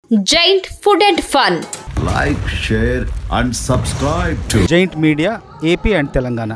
Giant Food and Fun. Like, share and subscribe to Giant Media, AP and Telangana.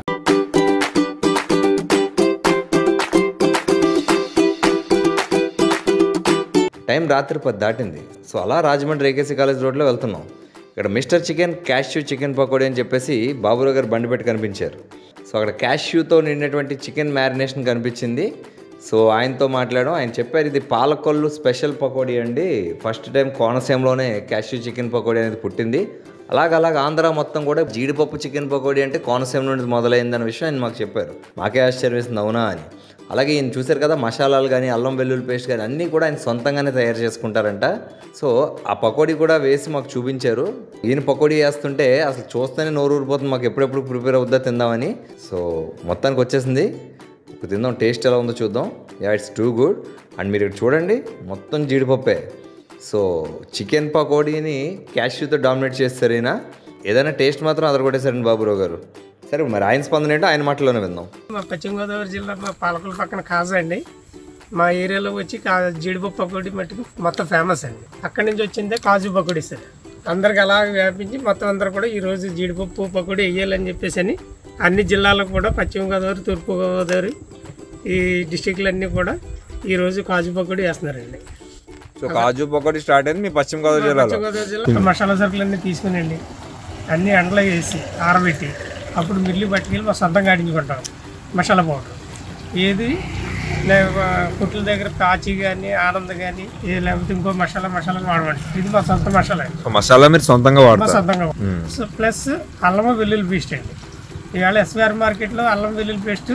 Time రాత్రి 10 దాటింది. So అలా Rajahmundry AKC college రోడ్లో వెళ్తున్నాం. ఇక్కడ mister chicken cashew chicken pakodi అని చెప్పేసి బాబురావు గారు బండి పెట్టి కనిపించారు. సో అక్కడ క్యాష్యూతో నిండినటువంటి చికెన్ మ్యారినేషన్ కనిపించింది. సో ఆయనతో మాట్లాడాం. ఆయన చెప్పారు ఇది పాలకొల్లు స్పెషల్ పకోడీ అండి, ఫస్ట్ టైం కోనసీమలోనే క్యాష్యూ చికెన్ పకోడీ అనేది పుట్టింది. అలాగ ఆంధ్ర మొత్తం కూడా జీడిపప్పు చికెన్ పకోడీ అంటే కోనసీమ నుండి మొదలైందన్న విషయం ఆయన మాకు చెప్పారు. మాకే ఆశ్చర్యం వేసింది, అవునా అని. అలాగే ఈయన చూశారు కదా, మసాలాలు కానీ అల్లం వెల్లుల్లి పేస్ట్ కానీ అన్నీ కూడా ఆయన సొంతంగానే తయారు చేసుకుంటారంట. సో ఆ పకోడీ కూడా వేసి మాకు చూపించారు. ఈయన పకోడీ వేస్తుంటే అసలు చూస్తేనే నోరు ఊరిపోతుంది, మాకు ఎప్పుడెప్పుడు ప్రిపేర్ అవుద్దా తిందామని. సో మొత్తానికి వచ్చేసింది. ఇప్పుడు తిందాం, టేస్ట్ ఎలా ఉందో చూద్దాం. It's too good. అండ్ మీరు ఇక్కడ చూడండి, మొత్తం జీడిపప్పే. సో చికెన్ పకోడీని క్యాష్యూతో డామినేట్ చేస్తారు ఈయన. ఏదైనా టేస్ట్ మాత్రం అదరగొట్టేశారండి బాబురావు గారు. సరే మరి ఆయన స్పందన ఏంటో ఆయన మాటలోనే విందాం. మా పశ్చిమ గోదావరి జిల్లా మా పాలకొల్లు పక్కన కాజా అండి. మా ఏరియాలో వచ్చి జీడిపప్పు పకోడీ మట్టుకు మొత్తం ఫేమస్ అండి. అక్కడి నుంచి వచ్చిందే కాజు పకోడీ సార్. అందరికి అలా వ్యాపించి మొత్తం అందరూ కూడా ఈరోజు జీడిపప్పు పకోడీ వేయాలని చెప్పేసి అని అన్ని జిల్లాలకు కూడా పశ్చిమ గోదావరి, తూర్పు గోదావరి ఈ డిస్టిక్లన్నీ కూడా ఈరోజు కాజు పకోడీ వేస్తున్నారండి. సో కాజు పకోడీ స్టార్ట్ అయింది మీ పశ్చిమ గోదావరి జిల్లా. మసాలా సరుకులన్నీ తీసుకునండి, అన్నీ ఎండలో వేసి ఆరబెట్టి అప్పుడు మిల్లి పట్టుకెళ్ళి మా సొంతంగా ఆడించుకుంటాం. మసాలా పౌడర్ ఏది కుట్ల దగ్గర కాచి కానీ ఆనంద్ కానీ లేకపోతే ఇంకో మసాలా వాడమండి. ఇది మా సొంత మసాలా అండి. మసాలా మీరు సొంతంగా సొంతంగా. సో ప్లస్ అల్లం వెల్లుల్లి పేస్ట్ అండి. ఇవాళ ఎస్విఆర్ మార్కెట్లో అల్లం వెల్లుల్లి పేస్ట్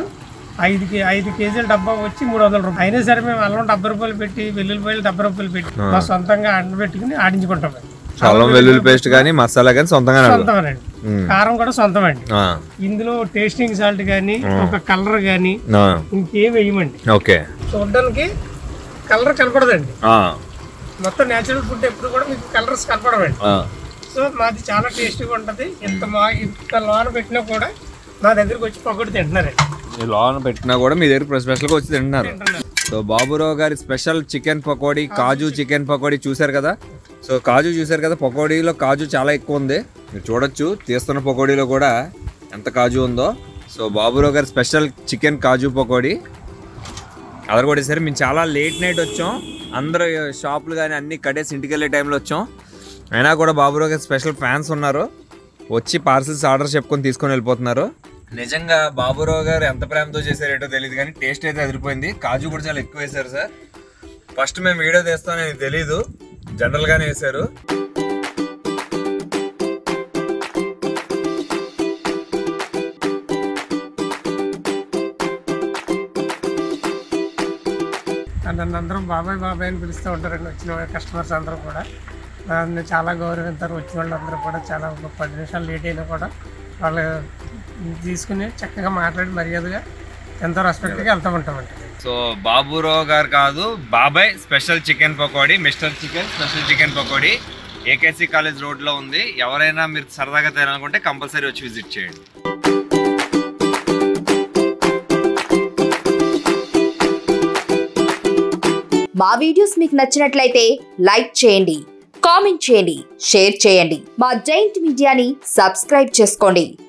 5 కేజీల డబ్బా వచ్చి 300 రూపాయలు. అయినా సరే మేము అల్లం 70 రూపాయలు పెట్టి, వెల్లుల్లిపాయలు 70 రూపాయలు పెట్టి మా సొంతంగా పెట్టుకుని ఆడించుకుంటాం. అల్లం వెల్లుల్లి పేస్ట్ కానీ మసాలా కానీ సొంతమేనండి. కారం కూడా సొంతమండి. ఇందులో టేస్టింగ్ సాల్ట్ కానీ ఒక కలర్ కానీ ఇంకేం వేయమండి. ఓకే, చూడడానికి కలర్ కనపడదండి. మొత్తం నేచురల్ ఫుడ్ ఎప్పుడు కూడా మీకు కలర్స్ కనపడవండి. సో మాది చాలా టేస్టీగా ఉంటుంది. ఇంత లోన పెట్టినా కూడా మా దగ్గరకు వచ్చి పకోడీ తింటున్నారండి. లోన పెట్టినా కూడా మీ దగ్గర స్పెషల్గా వచ్చి తింటున్నారు. సో బాబురావు గారి special chicken pakodi, kaju chicken pakodi చూసారు కదా. సో కాజు చూసారు కదా, పకోడీలో కాజు చాలా ఎక్కువ ఉంది. మీరు చూడొచ్చు తీస్తున్న పకోడీలో కూడా ఎంత కాజు ఉందో. సో బాబురావు గారి స్పెషల్ చికెన్ కాజు పకోడీ అదరగొట్టేసరి. మేము చాలా లేట్ నైట్ వచ్చాం, అందరూ షాపులు కానీ అన్నీ కట్టేసి ఇంటికి వెళ్ళే టైంలో వచ్చాం. అయినా కూడా బాబురావు గారి స్పెషల్ ఫ్యాన్స్ ఉన్నారు, వచ్చి పార్సిల్స్ ఆర్డర్ చెప్పుకొని తీసుకొని వెళ్ళిపోతున్నారు. నిజంగా బాబురావు గారు ఎంత ప్రేమతో చేశారేటో తెలియదు కానీ టేస్ట్ అయితే అదిరిపోయింది. కాజు కూడా చాలా ఎక్కువ వేశారు సార్. ఫస్ట్ మేము వీడియో తీస్తామని తెలీదు, జనరల్గానే వేశారు. నన్ను అందరం బాబాయ్ అని పిలుస్తూ ఉంటారండి. వచ్చిన కస్టమర్స్ అందరూ కూడా నన్ను చాలా గౌరవిస్తారు. వచ్చిన వాళ్ళందరూ కూడా చాలా 10 నిమిషాలు లేట్ అయినా కూడా వాళ్ళు తీసుకుని చక్కగా మాట్లాడి మర్యాదగా ఎంతో రెస్పెక్ట్గా వెళ్తూ ఉంటామండి. సో బాబురావు గారు కాదు, బాబాయ్ special chicken pakodi, mister chicken special chicken pakodi AKC college రోడ్లో ఉంది. ఎవరైనా మీరు సరదాగా తినాలనుకుంటే కంపల్సరీ వచ్చి విజిట్ చేయండి. మా వీడియోస్ మీకు నచ్చినట్లయితే లైక్ చేయండి, కామెంట్ చేయండి, షేర్ చేయండి. మా జైంట్ మీడియాని సబ్స్క్రైబ్ చేసుకోండి.